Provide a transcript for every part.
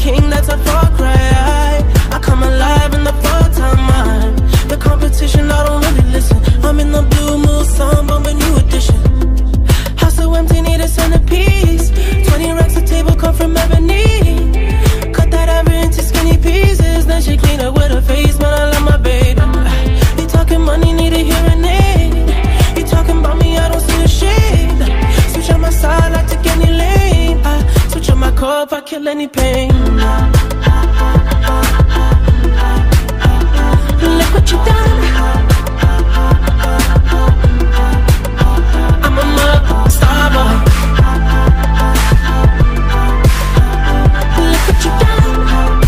king, that's a far cry. I come alive in the full-time. The competition, I don't really listen. I'm in the blue moon, song, but a new edition. House so empty, need a centerpiece. 20 racks a table come from ebony. Cut that ever into skinny pieces. Then she clean up with her face, man, I love my baby. You talking money, need a hearing aid. You talking about me, I don't see the shade. Switch on my side, I take any lane. I switch on my cup, I kill any pain. Look what you done. I'm a star boy. Look what you done.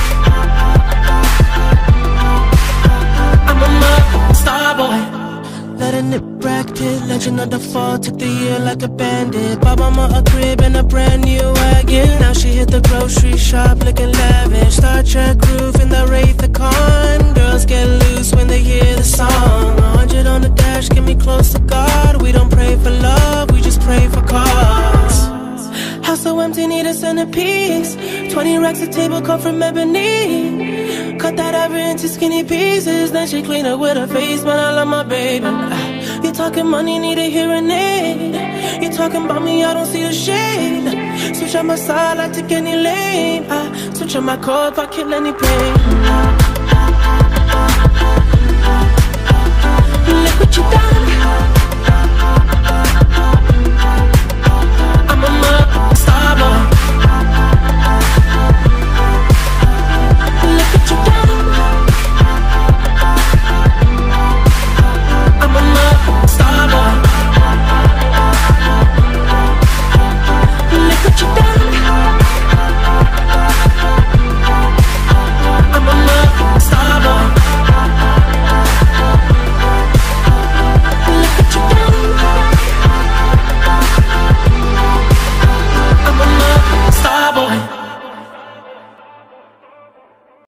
I'm a star boy. Letting it bracket, legend of the fall. Took the year like a bandit. Bought mama a crib and a brand new wagon. Now she hit the grocery shop looking lavish. Star Trek roof in the Wraith the Con. Girls get loose when they hear the song. 100 on the dash, get me close to God. We don't pray for love, we just pray for cause. House so empty, need a centerpiece. 20 racks a table come from ebony. Cut that ever into skinny pieces. Then she clean up with her face, man, I love my baby. You talking money, need a hearing aid. You talking about me, I don't see the shade. Switch on my side, I take any lane. I switch on my cup, I kill any pain. Look what you done.